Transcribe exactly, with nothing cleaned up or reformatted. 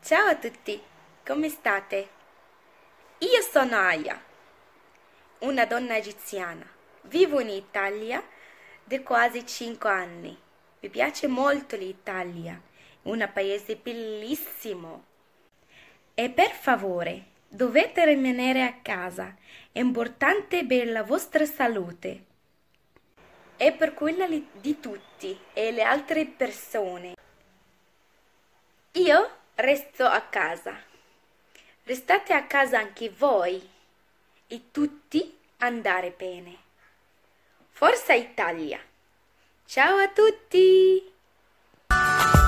Ciao a tutti, come state? Io sono Aya, una donna egiziana. Vivo in Italia da quasi cinque anni. Mi piace molto l'Italia, è un paese bellissimo. E per favore, dovete rimanere a casa, è importante per la vostra salute e per quella di tutti e le altre persone. Io resto a casa. Restate a casa anche voi e tutti andare bene. Forza Italia! Ciao a tutti!